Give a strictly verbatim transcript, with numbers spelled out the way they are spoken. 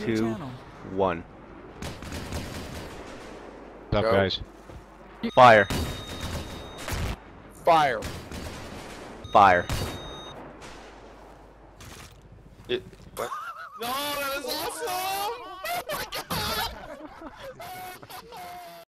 two, one. What's up, Go. guys? Fire. Fire. Fire. It, what? No, that is awesome!